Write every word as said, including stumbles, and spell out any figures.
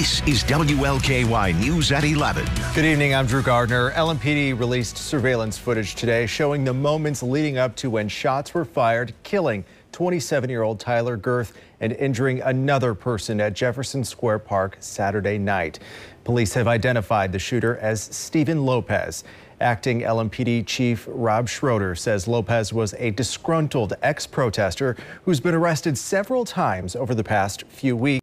This is W L K Y News at eleven. Good evening, I'm Drew Gardner. L M P D released surveillance footage today showing the moments leading up to when shots were fired, killing twenty-seven-year-old Tyler Girth and injuring another person at Jefferson Square Park Saturday night. Police have identified the shooter as Stephen Lopez. Acting L M P D Chief Rob Schroeder says Lopez was a disgruntled ex-protester who's been arrested several times over the past few weeks.